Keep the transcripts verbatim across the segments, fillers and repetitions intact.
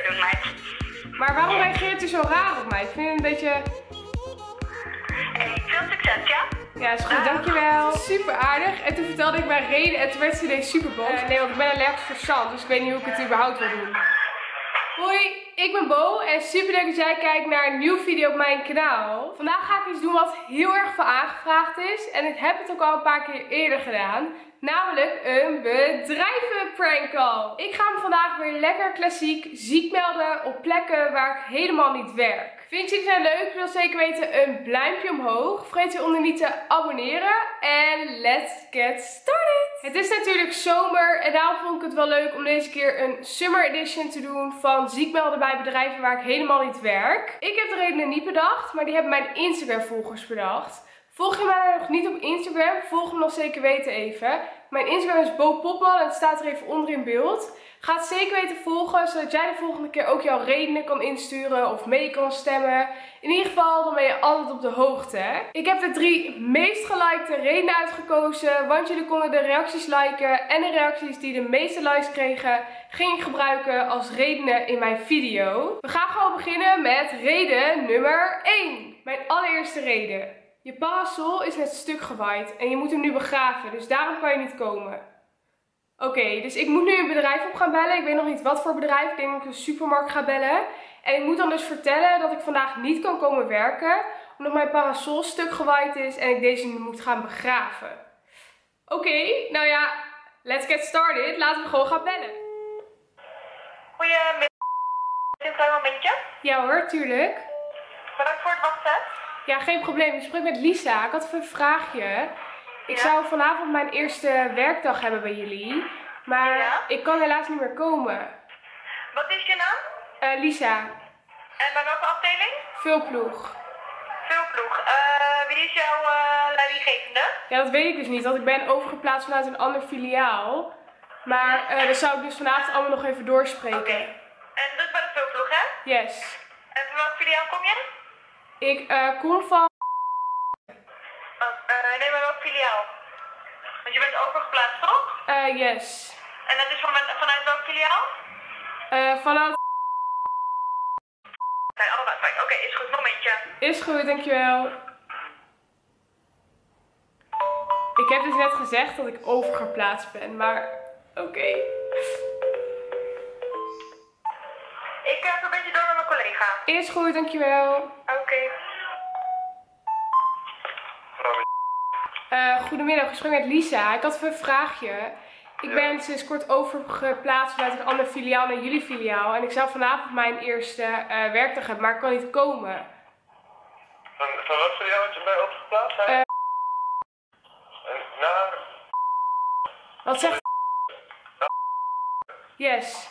zeker doen, meid. Maar waarom reageert u zo raar op mij? Ik vind het een beetje... Hey, veel succes, ja? Ja, is goed, dankjewel. Super aardig. En toen vertelde ik mijn reden en toen werd ze ineens super boos. Uh, nee, want ik ben allergisch voor zand, dus ik weet niet hoe ik het überhaupt wil doen. Hoi, ik ben Bo en super leuk dat jij kijkt naar een nieuwe video op mijn kanaal. Vandaag ga ik iets doen wat heel erg veel aangevraagd is. En ik heb het ook al een paar keer eerder gedaan. Namelijk een bedrijvenprank call. Ik ga me vandaag weer lekker klassiek ziek melden op plekken waar ik helemaal niet werk. Vind je het leuk? Wil zeker weten een pluimpje omhoog. Vergeet je onder niet te abonneren. En let's get started! Het is natuurlijk zomer en daarom vond ik het wel leuk om deze keer een summer edition te doen van ziek melden bij bedrijven waar ik helemaal niet werk. Ik heb de redenen niet bedacht, maar die hebben mijn Instagram volgers bedacht. Volg je mij nog niet op Instagram? Volg me nog zeker weten even. Mijn Instagram is Bo Popman en het staat er even onder in beeld. Ga het zeker weten volgen, zodat jij de volgende keer ook jouw redenen kan insturen of mee kan stemmen. In ieder geval, dan ben je altijd op de hoogte. Hè? Ik heb de drie meest gelikte redenen uitgekozen, want jullie konden de reacties liken. En de reacties die de meeste likes kregen, ging ik gebruiken als redenen in mijn video. We gaan gewoon beginnen met reden nummer één. Mijn allereerste reden. Je parasol is net stuk gewaaid en je moet hem nu begraven, dus daarom kan je niet komen. Oké, okay, dus ik moet nu een bedrijf op gaan bellen. Ik weet nog niet wat voor bedrijf. Ik denk dat ik een supermarkt ga bellen. En ik moet dan dus vertellen dat ik vandaag niet kan komen werken, omdat mijn parasol stuk gewaaid is en ik deze nu moet gaan begraven. Oké, okay, nou ja, let's get started. Laten we gewoon gaan bellen. Goedemiddag. Een klein momentje. Ja hoor, tuurlijk. Bedankt voor het wachten. Ja, geen probleem. Ik spreek met Lisa. Ik had even een vraagje. Ik ja? zou vanavond mijn eerste werkdag hebben bij jullie, maar ja? ik kan helaas niet meer komen. Wat is je naam? Uh, Lisa. En bij welke afdeling? Veelploeg. Veelploeg. Uh, wie is jouw uh, leidinggevende? Ja, dat weet ik dus niet, want ik ben overgeplaatst vanuit een ander filiaal. Maar uh, dat zou ik dus vanavond allemaal nog even doorspreken. Oké. Okay. En dus bij de Veelploeg, hè? Yes. En van welk filiaal kom je? Ik uh, kom van... Uh, nee, maar welk filiaal? Want je bent overgeplaatst, toch? Uh, yes. En dat is van, vanuit welk filiaal? Uh, vanuit... Nee, allebei fijn. Oké, okay, is goed. Momentje. Is goed, dankjewel. Ik heb dus net gezegd dat ik overgeplaatst ben, maar oké. Okay. Ik uh, verbind je door met mijn collega. Is goed, dankjewel. Oké. Okay. Uh, goedemiddag, ik spreek met Lisa. Ik had even een vraagje. Ik ja. ben sinds kort overgeplaatst vanuit een ander filiaal naar jullie filiaal. En ik zou vanavond mijn eerste uh, werkdag hebben, maar ik kan niet komen. Van, van wat filiaal had je bij overgeplaatst? Uh, en naar... Wat zegt... Yes.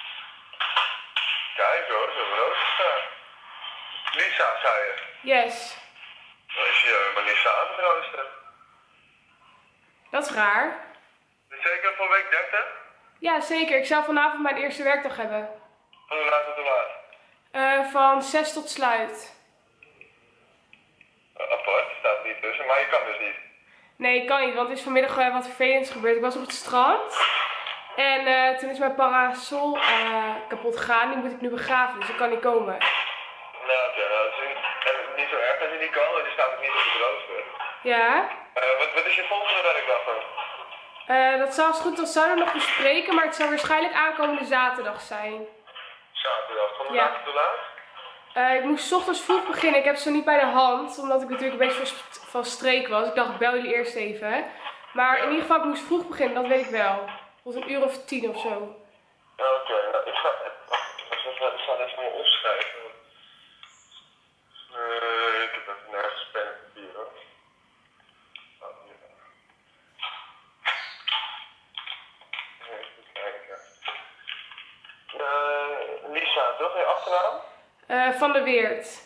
Kijk hoor, zo rood staan. Lisa, zei je? Yes. Dan is je maar Lisa aan het roosteren. Dat is raar. Is zeker voor week dertig? Ja, zeker. Ik zou vanavond mijn eerste werkdag hebben. Van hoe laat tot hoe laat? Uh, van zes tot sluit. Uh, apart, staat niet tussen, maar je kan dus niet. Nee, ik kan niet, want er is vanmiddag uh, wat vervelends gebeurd. Ik was op het strand. En uh, toen is mijn parasol uh, kapot gegaan. Die moet ik nu begraven, dus ik kan niet komen. Nou, ja, dat is niet, niet zo erg als je niet kan, want je staat ook niet op het rooster. Ja. Uh, wat, wat is je volgende werkdag dan? Uh, dat zou als goed als zouden we nog bespreken, maar het zou waarschijnlijk aankomende zaterdag zijn. Zaterdag, van hoe ja. laat tot laat? Uh, ik moest 's ochtends vroeg beginnen, ik heb ze niet bij de hand, omdat ik natuurlijk een beetje van, van streek was. Ik dacht, ik bel jullie eerst even. Maar ja. in ieder geval, ik moest vroeg beginnen, dat weet ik wel. Tot een uur of tien of zo. Ja, oké. Okay. Nou, ik ga, ik ga even maar opschrijven. Uh, ik heb even nergens pen en papier hoor. Even kijken. Uh, Lisa, toch? Je achternaam? Uh, van der Weert.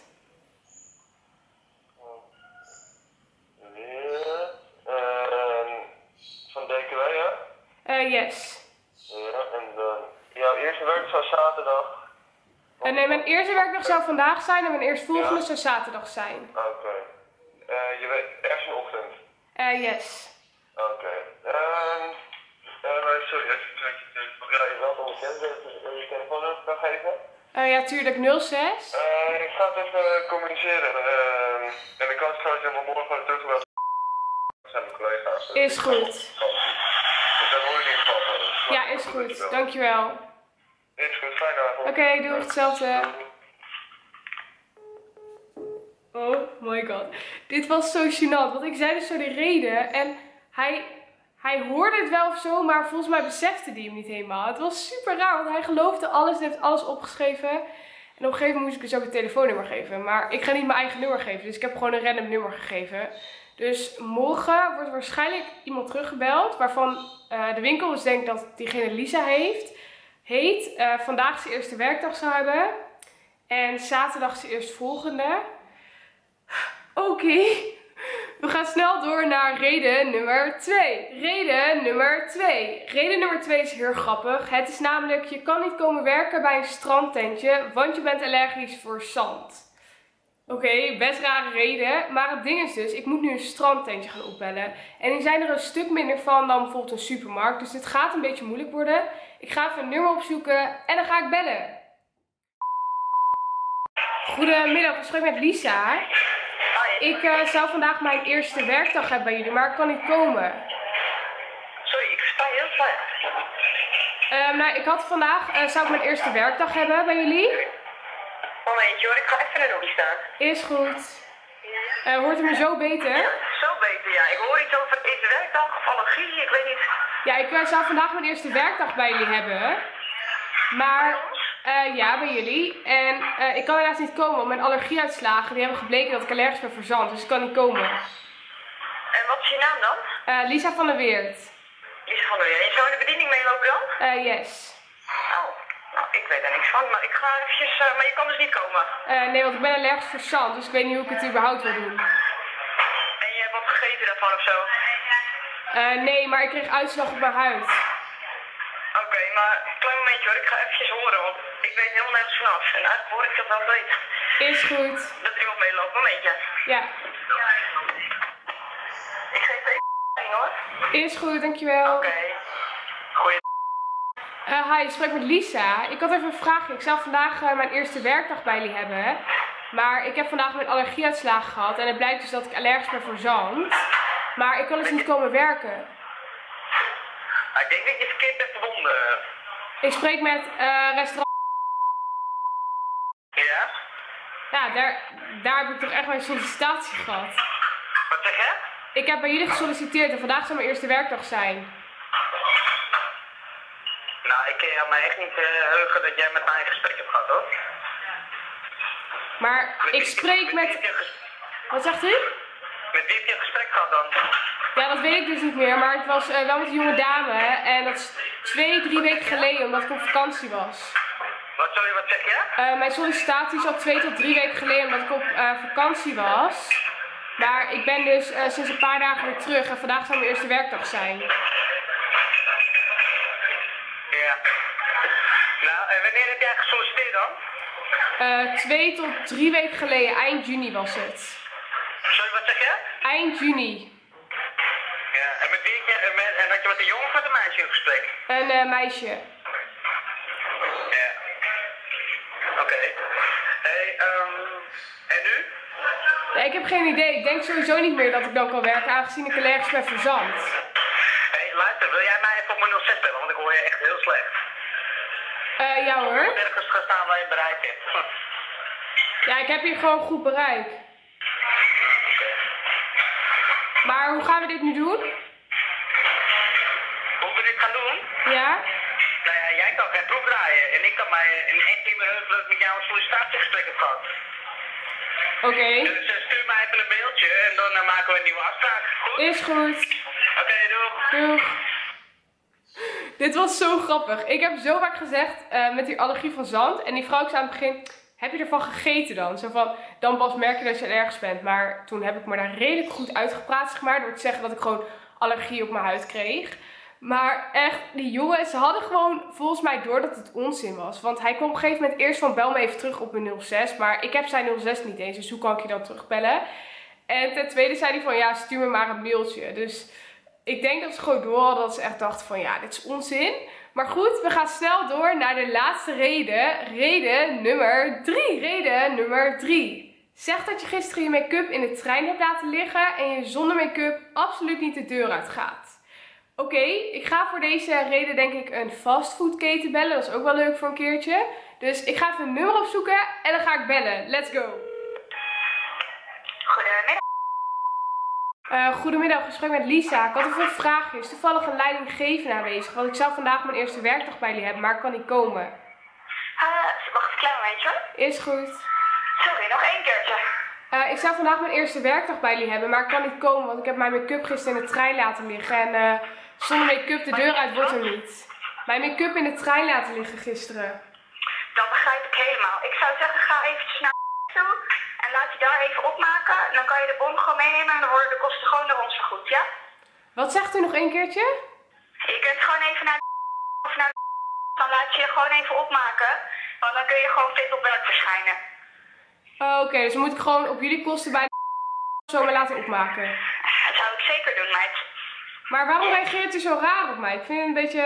Weert. Uh, van D K W, ja? Uh, yes. Ja, en dan... Jouw eerste werk zou zaterdag... Uh, nee, mijn eerste werkdag zou vandaag zijn en mijn eerstvolgende ja? zou zaterdag zijn. Oké. Okay. Uh, je weet, ergens in de ochtend? Uh, yes. Oké. Okay. Um, uh, sorry, even een je telefoon. Ja, je belt om momentje. Wil je je telefoonnummer kan geven? Uh, ja, tuurlijk. nul zes. Uh, ik ga het even communiceren. Uh, en ik kan het trouwens helemaal morgen gewoon terugbellen. Dat zijn mijn collega's. Is goed. Dus dat hoor je in ieder geval van. Ja, is goed. Dankjewel. Is goed. Fijne avond. Oké, okay, doe hetzelfde. Oh my god. Dit was zo gênant. Want ik zei dus zo de reden. En hij, hij hoorde het wel of zo. Maar volgens mij besefte hij hem niet helemaal. Het was super raar. Want hij geloofde alles. Hij heeft alles opgeschreven. En op een gegeven moment moest ik dus ook een telefoonnummer geven. Maar ik ga niet mijn eigen nummer geven. Dus ik heb gewoon een random nummer gegeven. Dus morgen wordt waarschijnlijk iemand teruggebeld. Waarvan uh, de winkel dus denkt dat diegene Lisa heeft. Heet. Uh, vandaag zijn eerste werkdag zou hebben. En zaterdag zijn eerstvolgende. Oké, okay. We gaan snel door naar reden nummer twee. Reden nummer twee. Reden nummer twee is heel grappig. Het is namelijk, je kan niet komen werken bij een strandtentje, want je bent allergisch voor zand. Oké, okay, best rare reden. Maar het ding is dus, ik moet nu een strandtentje gaan opbellen. En die zijn er een stuk minder van dan bijvoorbeeld een supermarkt. Dus dit gaat een beetje moeilijk worden. Ik ga even een nummer opzoeken en dan ga ik bellen. Goedemiddag, ik spreek met Lisa. Ik uh, zou vandaag mijn eerste werkdag hebben bij jullie, maar ik kan niet komen. Sorry, ik versta je heel slecht. Uh, nou, ik had vandaag, uh, zou ik mijn eerste werkdag hebben bij jullie. Momentje hoor, ik ga even in de hoek staan. Is goed. Uh, hoort u me zo beter? Ja, zo beter, ja. Ik hoor iets over de eerste werkdag of allergie, ik weet niet. Ja, ik uh, zou vandaag mijn eerste werkdag bij jullie hebben. Maar... Uh, ja, bij jullie. En uh, ik kan helaas niet komen, want mijn allergieuitslagen die hebben gebleken dat ik allergisch ben voor zand. Dus ik kan niet komen. En wat is je naam dan? Uh, Lisa van der Weert. Lisa van der Weert. Je zou in de bediening meelopen dan? Uh, yes. Oh, nou ik weet er niks van, maar ik ga eventjes, uh, maar je kan dus niet komen? Uh, nee, want ik ben allergisch voor zand, dus ik weet niet hoe ik het überhaupt wil doen. En je hebt wat gegeten daarvan of zo? Uh, nee, maar ik kreeg uitslag op mijn huid. Oké, okay, maar een klein momentje hoor, ik ga eventjes horen, want ik weet helemaal nergens vanaf. En eigenlijk hoor ik dat wel beter. Is goed. Dat iemand meeloopt, momentje. Ja. Ik geef even een hoor. Is goed, dankjewel. Oké. Okay. Goeie. Uh, hi, ik spreek met Lisa. Ik had even een vraagje. Ik zou vandaag uh, mijn eerste werkdag bij jullie hebben. Maar ik heb vandaag mijn allergieuitslagen gehad. En het blijkt dus dat ik allergisch ben voor zand. Maar ik kan dus niet komen werken. Ik denk dat je verkeerd bent verbonden. Ik spreek met uh, restaurant. Ja? Ja, daar, daar heb ik toch echt mijn sollicitatie gehad. Wat zeg je? Ik heb bij jullie gesolliciteerd en vandaag zou mijn eerste werkdag zijn. Nou, ik kan mij echt niet uh, heugen dat jij met mij een gesprek hebt gehad hoor. Maar met ik spreek met... met... Wat zegt u? Met wie heb je een gesprek gehad dan? Ja, dat weet ik dus niet meer, maar het was uh, wel met een jonge dame en dat is twee, drie weken geleden omdat ik op vakantie was. Wat, sorry, wat zeg je? Uh, mijn sollicitatie is al twee tot drie weken geleden omdat ik op uh, vakantie was. Maar ik ben dus uh, sinds een paar dagen weer terug en vandaag zou mijn eerste werkdag zijn. Ja. Nou, en wanneer heb jij gesolliciteerd dan? Uh, twee tot drie weken geleden, eind juni was het. Sorry, wat zeg je? Eind juni. Ja, en met wie heb je, met, en had je met een jongen of met een meisje in gesprek? Een uh, meisje. Ja. Oké. Okay. Hey, um, en nu? Nee, ik heb geen idee. Ik denk sowieso niet meer dat ik dan kan werken, aangezien ik allergisch ben voor zand. Hey, luister, wil jij mij even op mijn nul zes bellen? Want ik hoor je echt heel slecht. Uh, ja hoor. Ik moet ergens gaan staan waar je bereik hebt. Ja, ik heb hier gewoon goed bereik. Maar hoe gaan we dit nu doen? Hoe we dit gaan doen? Ja? Nou ja, jij kan geen proef draaien. En ik kan mij in één keer heugen dat ik met jou een sollicitatiegesprek heb gehad. Oké. Okay. Dus uh, stuur mij even een mailtje en dan uh, maken we een nieuwe afspraak. Goed? Is goed. Oké, okay, doeg. Doeg. Dit was zo grappig. Ik heb zo vaak gezegd uh, met die allergie van zand. En die vrouw zei aan het begin, heb je ervan gegeten dan? Zo van, dan pas merk je dat je allergisch bent. Maar toen heb ik me daar redelijk goed uitgepraat, zeg maar. Door te zeggen dat ik gewoon allergie op mijn huid kreeg. Maar echt, die jongens, ze hadden gewoon volgens mij door dat het onzin was. Want hij kwam op een gegeven moment eerst van, bel me even terug op mijn nul zes. Maar ik heb zijn nul zes niet eens, dus hoe kan ik je dan terugbellen? En ten tweede zei hij van, ja, stuur me maar een mailtje. Dus ik denk dat ze gewoon door hadden dat ze echt dachten van, ja, dit is onzin. Maar goed, we gaan snel door naar de laatste reden. Reden nummer drie. Reden nummer drie. Zeg dat je gisteren je make-up in de trein hebt laten liggen en je zonder make-up absoluut niet de deur uit gaat. Oké, okay, ik ga voor deze reden denk ik een fastfoodketen bellen. Dat is ook wel leuk voor een keertje. Dus ik ga even een nummer opzoeken en dan ga ik bellen. Let's go! Goedemiddag. Uh, goedemiddag, gesprek met Lisa. Ik had even een vraagje. Is toevallig een leidinggevende aanwezig? Want ik zou vandaag mijn eerste werkdag bij jullie hebben, maar ik kan niet komen. Uh, wacht een klein momentje hoor. Is goed. Sorry, nog één keertje. Uh, ik zou vandaag mijn eerste werkdag bij jullie hebben, maar ik kan niet komen, want ik heb mijn make-up gisteren in de trein laten liggen. En uh, zonder make-up de deur uit wordt er niet. Mijn make-up in de trein laten liggen gisteren. Dat begrijp ik helemaal. Ik zou zeggen, ga eventjes naar toe en laat je daar even opmaken. Dan kan je de bon gewoon meenemen en dan worden de kosten gewoon door ons vergoed, ja? Wat zegt u nog één keertje? Je kunt gewoon even naar de of naar de dan laat je je gewoon even opmaken. Want dan kun je gewoon fit op werk verschijnen. Oh, oké, okay, dus moet ik gewoon op jullie kosten bij de zo maar laten opmaken? Dat zou ik zeker doen, meid. Maar waarom reageert u zo raar op mij? Ik vind het een beetje...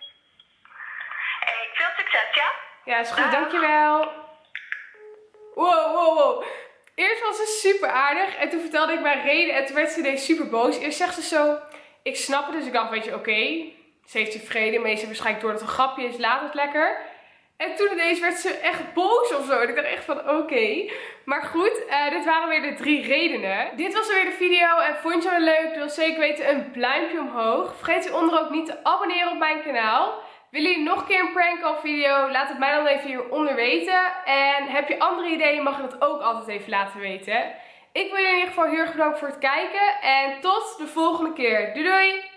Hey, veel succes, ja? Ja, is goed, uh. dankjewel. Wow, wow, wow. Eerst was ze super aardig en toen vertelde ik mijn reden en toen werd ze ineens super boos. Eerst zegt ze zo, ik snap het, dus ik dacht, weet je, oké. Okay. Ze heeft tevreden, maar ze waarschijnlijk door dat het een grapje is, laat het lekker. En toen ineens werd ze echt boos of zo. En ik dacht echt van oké. Okay. Maar goed, uh, dit waren weer de drie redenen. Dit was weer de video. En vond je het leuk? Doe zeker weten een pluimpje omhoog. Vergeet hieronder ook niet te abonneren op mijn kanaal. Willen jullie nog een keer een prank call video? Laat het mij dan even hieronder weten. En heb je andere ideeën? Mag je dat ook altijd even laten weten. Ik wil jullie in ieder geval heel erg bedanken voor het kijken. En tot de volgende keer. Doei doei!